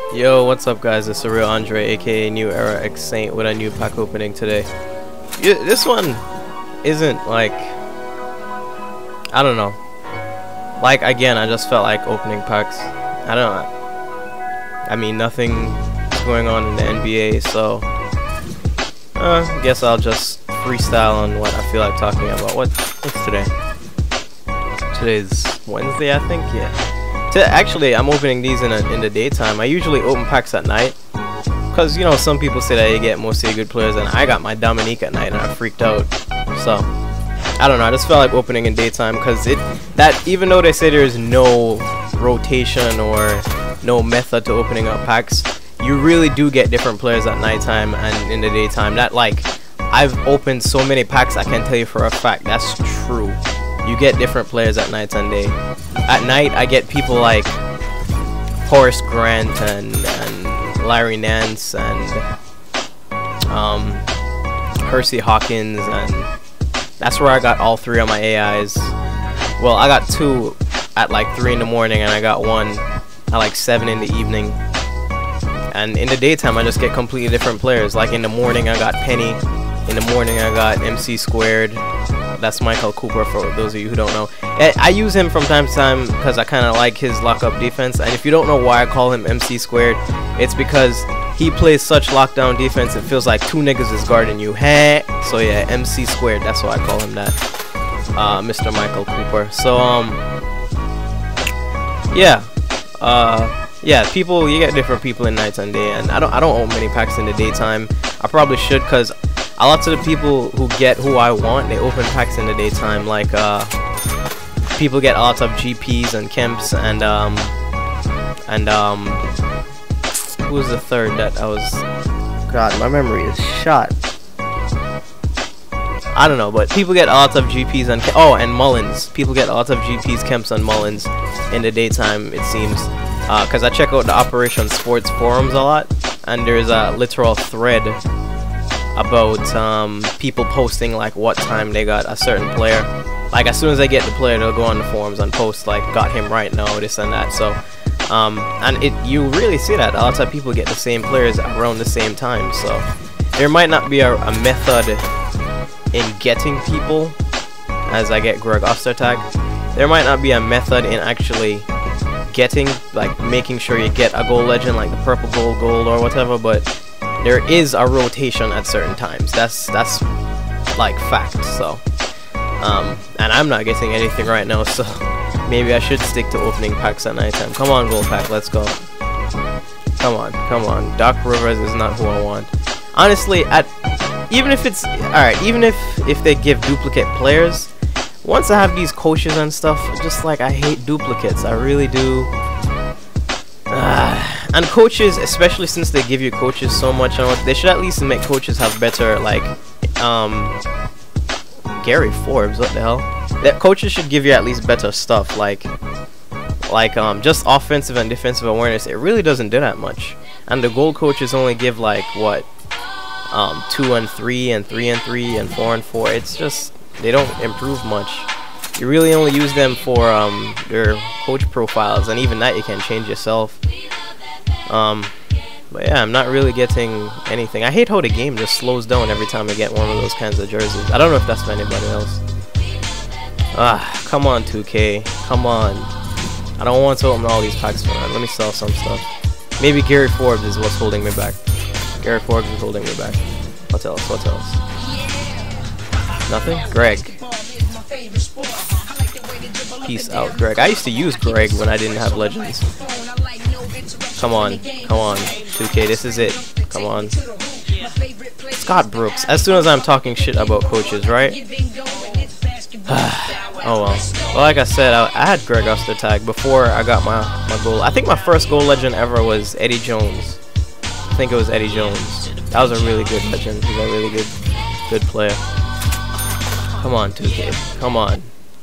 Yo, what's up guys, it's TheSurrealAndre aka New Era X Saint with a new pack opening today. This one isn't like, I don't know, like again I just felt like opening packs. I don't know, I mean nothing is going on in the NBA, so I guess I'll just freestyle on what I feel like talking about. What's today? Today's Wednesday, I think. Yeah. Actually, I'm opening these in the daytime. I usually open packs at night, because you know some people say that you get mostly good players, and I got my Dominique at night and I freaked out. So I don't know. I just felt like opening in daytime because even though they say there's no rotation or no method to opening up packs, you really do get different players at nighttime and in the daytime. That like I've opened so many packs, I can tell you for a fact that's true. You get different players at night and day. At night, I get people like Horace Grant and Larry Nance and Hersey Hawkins, and that's where I got all three of my AIs. Well, I got two at like 3 in the morning, and I got one at like 7 in the evening. And in the daytime, I just get completely different players. Like in the morning, I got Penny. In the morning, I got MC Squared. That's Michael Cooper for those of you who don't know. I use him from time to time because I kind of like his lockup defense. And if you don't know why I call him MC Squared, it's because he plays such lockdown defense it feels like 2 niggas is guarding you. Hey, so yeah, MC Squared. That's why I call him that. Mr. Michael Cooper. So yeah, people, you get different people in night and day, and I don't own many packs in the daytime. I probably should, because a lot of the people who get who I want, they open packs in the daytime. Like people get a lot of GPs and Kemps and who was the third that I was? God, my memory is shot. I don't know, but people get a lot of GPs and and Mullins. People get a lot of GPs, Kemps, and Mullins in the daytime, it seems. Because I check out the Operation Sports forums a lot, and there's a literal thread about people posting like what time they got a certain player. Like as soon as they get the player, they'll go on the forums and post like got him right now, this and that. So and you really see that a lot of people get the same players around the same time. So there might not be a method in getting people, as I get Greg Ostertag. There might not be a method in actually getting, like making sure you get a gold legend like the purple gold or whatever, but there is a rotation at certain times. That's like fact. So and I'm not getting anything right now, so maybe I should stick to opening packs at nighttime. Come on, gold pack, let's go. Come on. Doc Rivers is not who I want. Honestly, even if it's alright, even if they give duplicate players, once I have these coaches and stuff, just like I hate duplicates, I really do. And coaches, especially since they give you coaches so much, they should at least make coaches have better, like Gary Forbes, what the hell? That coaches should give you at least better stuff, like just offensive and defensive awareness. It really doesn't do that much. And the gold coaches only give like what, 2 and 3 and 3 and 3 and 4 and 4. It's just, they don't improve much. You really only use them for their coach profiles, and even that you can change yourself. But yeah, I'm not really getting anything. I hate how the game just slows down every time I get one of those kinds of jerseys. I don't know if that's for anybody else. Come on 2K, come on. I don't want to open all these packs for that. Let me sell some stuff. Maybe Gary Forbes is what's holding me back. Gary Forbes is holding me back. What else? What else? Nothing? Greg. Peace out, Greg. I used to use Greg when I didn't have legends. Come on, 2K, this is it. Come on. Scott Brooks. As soon as I'm talking shit about coaches, right? Oh well. Well, like I said, I had Greg Ostertag before I got my goal. I think my first goal legend ever was Eddie Jones. I think it was Eddie Jones. That was a really good legend. He's a really good player. Come on, 2K. Come on.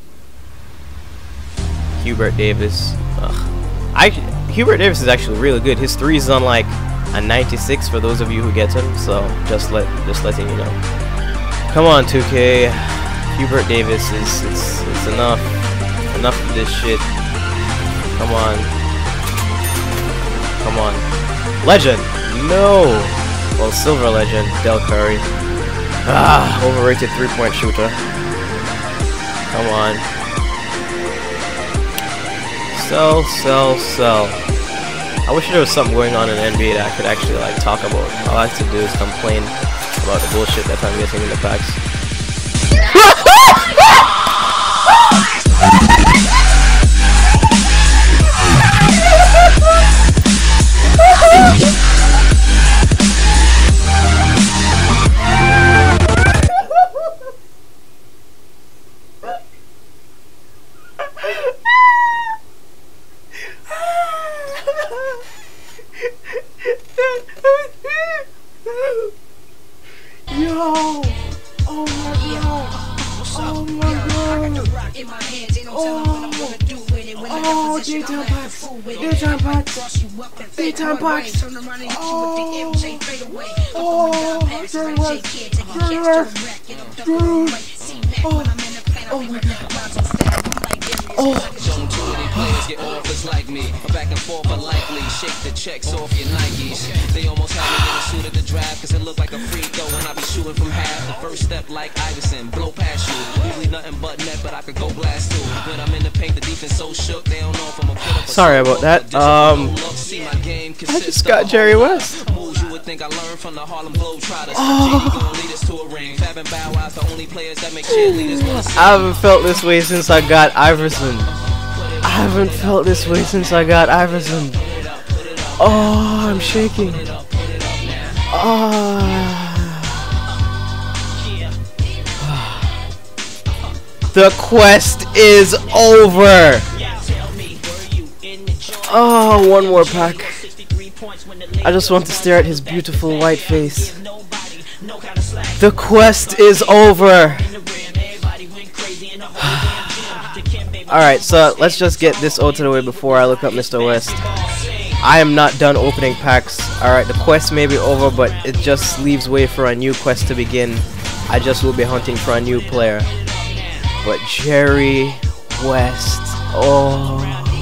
Hubert Davis. Hubert Davis is actually really good. His 3 is on like a 96 for those of you who get him. So just letting you know. Come on, 2K. Hubert Davis is it's enough of this shit. Come on. Legend. No. Well, silver legend. Del Curry. Ah, overrated 3-point shooter. Come on. Sell. I wish there was something going on in the NBA that I could actually like talk about. All I have to do is complain about the bullshit that I'm getting in the packs. Yo! Oh my god! Oh my god! Oh, daytime packs! Daytime packs! Daytime packs! Oh my god! Oh! Get offers like me, back and forth unlikely. Shake the checks off your Nikes. They almost had me in a suit at the draft, cause it looked like a free throw when I be shooting from half. The first step like Iverson, blow past you. Usually nothing but net, but I could go blast too. When I'm in the paint, the defense so shook, they don't know if I'm a put up. Sorry about that. I just got Jerry West. Think I learned from the Harlem Globetrotters. Gonna lead us to a ring. Fab and Bow Wow's the only players that make cheerleaders. I haven't felt this way since I got Iverson. Oh, I'm shaking. The quest is over. Oh, one more pack. I just want to stare at his beautiful white face. The quest is over. Alright, so let's just get this out of the way before I look up Mr. West. I am not done opening packs. Alright, the quest may be over, but it just leaves way for a new quest to begin. I just will be hunting for a new player. But Jerry West. Oh,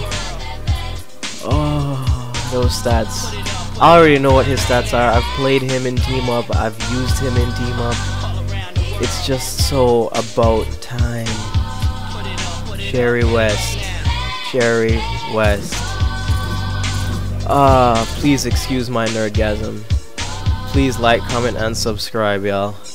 those stats. I already know what his stats are. I've played him in team up. I've used him in team up. It's just so about time. Jerry West. Please excuse my nerdgasm. Please like, comment, and subscribe, y'all.